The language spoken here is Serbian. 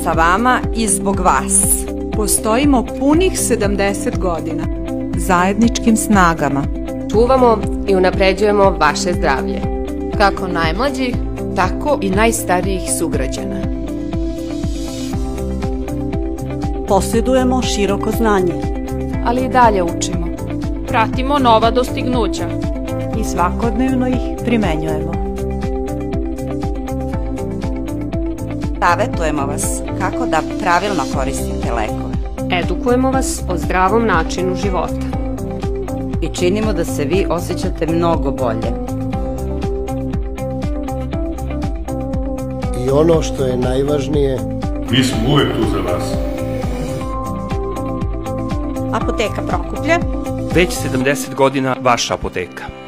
sa vama i zbog vas. Postojimo punih 70 godina. Zajedničkim snagama čuvamo i unapređujemo vaše zdravlje. Kako najmlađih, tako i najstarijih sugrađana. Posjedujemo široko znanje, ali i dalje učimo. Pratimo nova dostignuća i svakodnevno ih primenjujemo. Savetujemo vas kako da pravilno koristite lekove. Edukujemo vas o zdravom načinu života. I činimo da se vi osjećate mnogo bolje. I ono što je najvažnije, mi smo uvek tu za vas. Apoteka Prokuplje. Već 70 godina vaša apoteka.